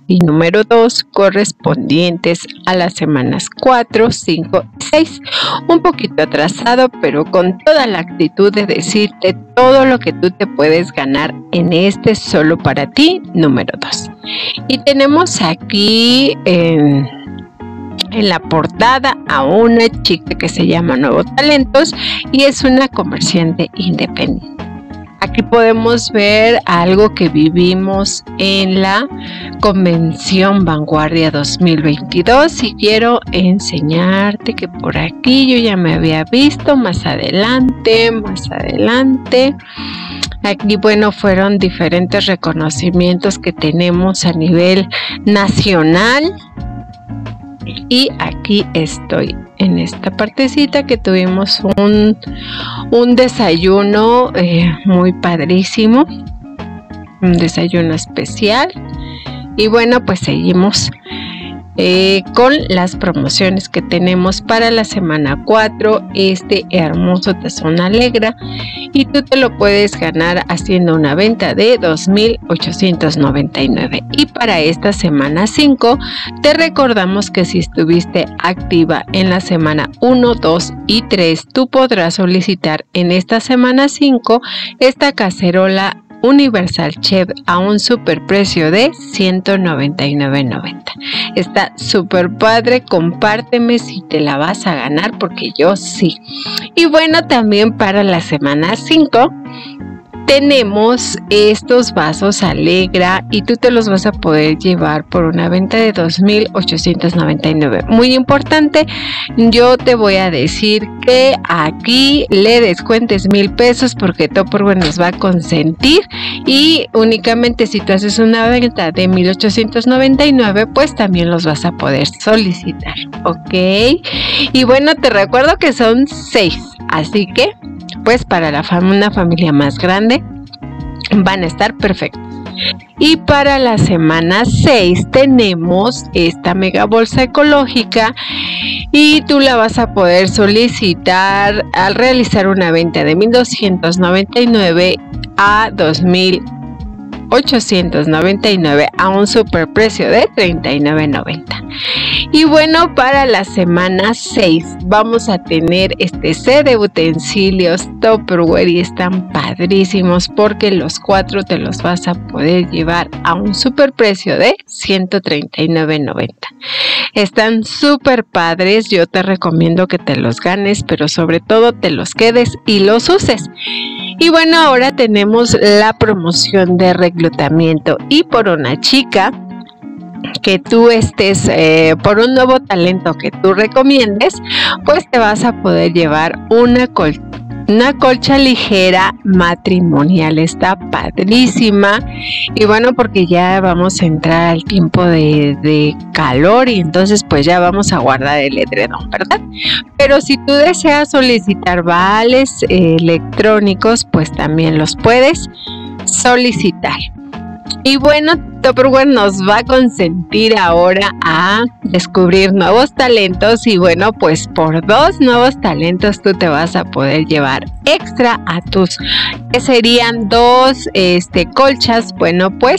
y número 2 correspondientes a las semanas 4, 5 y 6. Un poquito atrasado, pero con toda la actitud de decirte todo lo que tú te puedes ganar en este solo para ti número 2. Y tenemos aquí en la portada a una chica que se llama Nuevos Talentos y es una comerciante independiente. Aquí podemos ver algo que vivimos en la Convención Vanguardia 2022 y quiero enseñarte que por aquí yo ya me había visto más adelante. Aquí, bueno, fueron diferentes reconocimientos que tenemos a nivel nacional. Y aquí estoy en esta partecita que tuvimos un desayuno muy padrísimo, un desayuno especial. Y bueno, pues seguimos con las promociones que tenemos para la semana 4, este hermoso tazón Alegra, y tú te lo puedes ganar haciendo una venta de 2,899. Y para esta semana 5 te recordamos que si estuviste activa en la semana 1, 2 y 3, tú podrás solicitar en esta semana 5 esta cacerola Universal Chef a un superprecio de $199.90. Está súper padre, compárteme si te la vas a ganar porque yo sí. Y bueno, también para la semana 5 tenemos estos vasos Alegra y tú te los vas a poder llevar por una venta de 2,899. Muy importante, yo te voy a decir que aquí le descuentes 1,000 pesos porque Tupperware nos va a consentir, y únicamente si tú haces una venta de 1,899 pues también los vas a poder solicitar, ¿ok? Y bueno, te recuerdo que son 6, así que pues para una familia más grande van a estar perfectos. Y para la semana 6 tenemos esta mega bolsa ecológica y tú la vas a poder solicitar al realizar una venta de 1,299 a 2,899 a un superprecio de $39.90. Y bueno, para la semana 6 vamos a tener este set de utensilios Tupperware y están padrísimos porque los 4 te los vas a poder llevar a un superprecio de $139.90. Están súper padres, yo te recomiendo que te los ganes, pero sobre todo te los quedes y los uses. Y bueno, ahora tenemos la promoción de reclutamiento y por una chica que tú estés, por un nuevo talento que tú recomiendes, pues te vas a poder llevar una colcha ligera matrimonial. Está padrísima y bueno, porque ya vamos a entrar al tiempo de calor y entonces pues ya vamos a guardar el edredón, ¿verdad? Pero si tú deseas solicitar vales electrónicos, pues también los puedes solicitar. Y bueno, Tupperware nos va a consentir ahora a descubrir nuevos talentos y bueno, pues por 2 nuevos talentos tú te vas a poder llevar extra a tus, que serían 2 colchas, bueno pues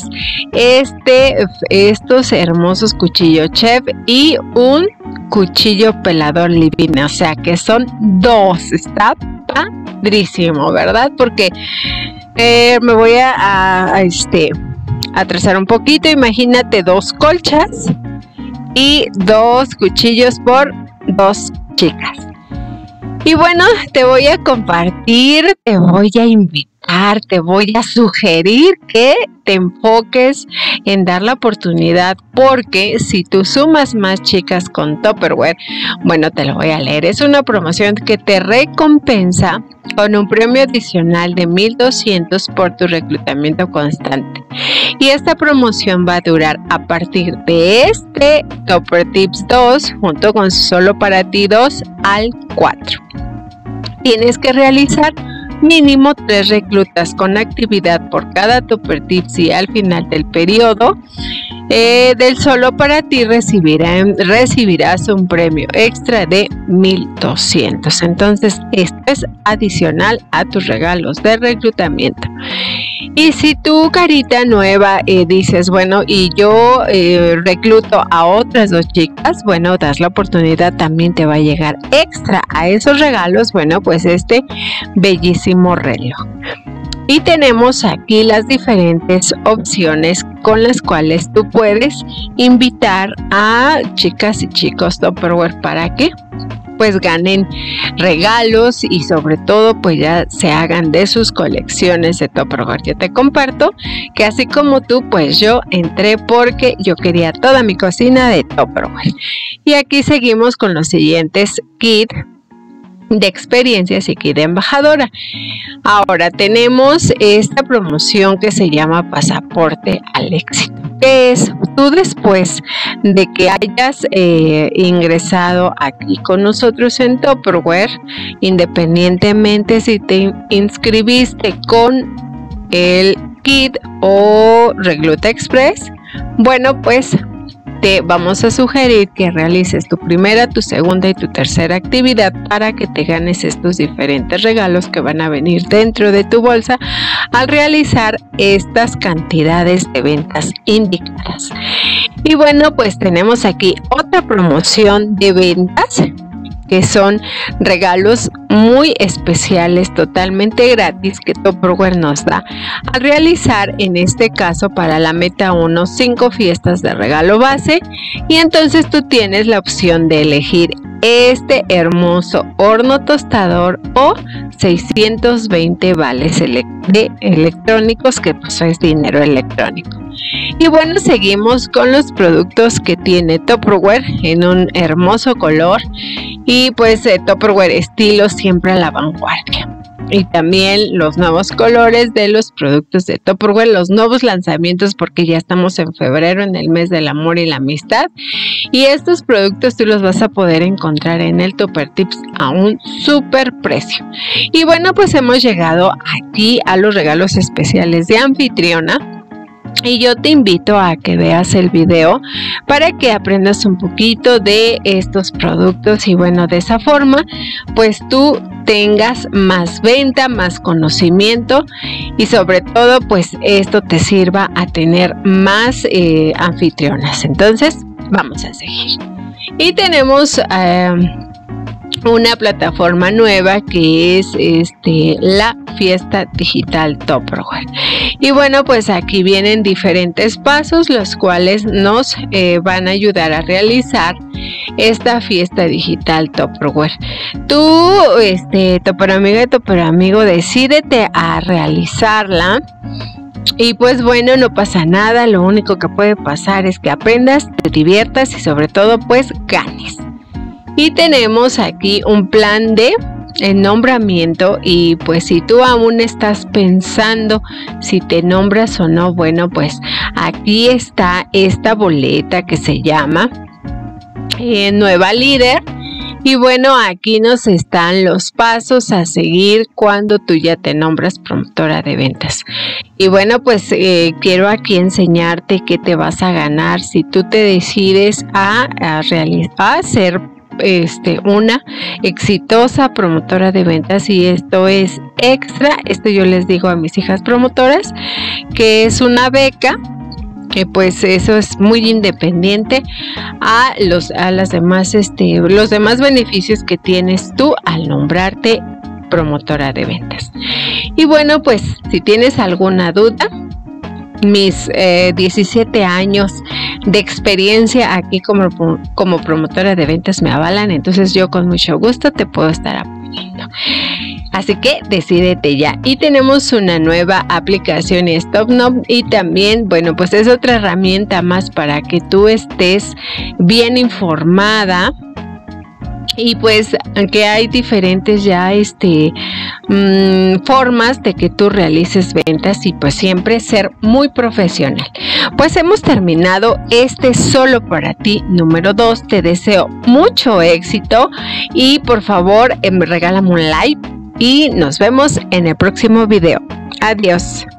estos hermosos cuchillos chef y un cuchillo pelador living, o sea que son 2, está padrísimo, ¿verdad? Porque me voy a trazar un poquito. Imagínate 2 colchas y 2 cuchillos por 2 chicas. Y bueno, te voy a compartir, te voy a invitar, te voy a sugerir que te enfoques en dar la oportunidad, porque si tú sumas más chicas con Tupperware, bueno, te lo voy a leer. Es una promoción que te recompensa con un premio adicional de 1,200 por tu reclutamiento constante. Y esta promoción va a durar a partir de este Tupper Tips 2 junto con Solo para ti 2 al 4. Tienes que realizar mínimo 3 reclutas con actividad por cada Tupper Tips y al final del periodo del solo para ti recibirás un premio extra de 1,200. Entonces esto es adicional a tus regalos de reclutamiento. Y si tu carita nueva dices, bueno, y yo recluto a otras 2 chicas, bueno, das la oportunidad, también te va a llegar extra a esos regalos, bueno, pues este bellísimo reloj. Y tenemos aquí las diferentes opciones con las cuales tú puedes invitar a chicas y chicos Tupperware para que pues ganen regalos y sobre todo pues ya se hagan de sus colecciones de Tupperware. Yo te comparto que así como tú, pues yo entré porque yo quería toda mi cocina de Tupperware. Y aquí seguimos con los siguientes kits de experiencias y kit de embajadora. Ahora tenemos esta promoción que se llama Pasaporte al Éxito, que es tú después de que hayas ingresado aquí con nosotros en Tupperware, independientemente si te inscribiste con el kit o Recluta Express, bueno, pues te vamos a sugerir que realices tu primera, tu segunda y tu tercera actividad para que te ganes estos diferentes regalos que van a venir dentro de tu bolsa al realizar estas cantidades de ventas indicadas. Y bueno, pues tenemos aquí otra promoción de ventas que son regalos muy especiales, totalmente gratis, que Tupperware nos da al realizar, en este caso para la meta 1, 5 fiestas de regalo base, y entonces tú tienes la opción de elegir este hermoso horno tostador o 620 vales de electrónicos, que pues es dinero electrónico. Y bueno, seguimos con los productos que tiene Tupperware en un hermoso color, y pues Tupperware estilo siempre a la vanguardia. Y también los nuevos colores de los productos de Tupperware, los nuevos lanzamientos, porque ya estamos en febrero, en el mes del amor y la amistad. Y estos productos tú los vas a poder encontrar en el Tupper Tips a un súper precio. Y bueno, pues hemos llegado aquí a los regalos especiales de anfitriona. Y yo te invito a que veas el video para que aprendas un poquito de estos productos y bueno, de esa forma pues tú tengas más venta, más conocimiento y sobre todo pues esto te sirva a tener más anfitrionas. Entonces vamos a seguir. Y tenemos una plataforma nueva que es la fiesta digital Tupperware. Y bueno, pues aquí vienen diferentes pasos los cuales nos van a ayudar a realizar esta fiesta digital Tupperware. Tú, Tupperamiga y Tupperamigo, decídete a realizarla. Y pues bueno, no pasa nada, lo único que puede pasar es que aprendas, te diviertas y sobre todo pues ganes. Y tenemos aquí un plan de nombramiento, y pues si tú aún estás pensando si te nombras o no, bueno, pues aquí está esta boleta que se llama Nueva Líder. Y bueno, aquí nos están los pasos a seguir cuando tú ya te nombras promotora de ventas. Y bueno, pues quiero aquí enseñarte qué te vas a ganar si tú te decides a ser una exitosa promotora de ventas. Y esto es extra, esto yo les digo a mis hijas promotoras, que es una beca, que pues eso es muy independiente a los demás beneficios que tienes tú al nombrarte promotora de ventas. Y bueno, pues si tienes alguna duda, mis 17 años de experiencia aquí como promotora de ventas me avalan, entonces yo con mucho gusto te puedo estar apoyando. Así que decídete ya. Y tenemos una nueva aplicación, StopKnot, y también, bueno, pues es otra herramienta más para que tú estés bien informada. Y pues que hay diferentes ya formas de que tú realices ventas y pues siempre ser muy profesional. Pues hemos terminado solo para ti número 2. Te deseo mucho éxito y por favor regálame un like y nos vemos en el próximo video. Adiós.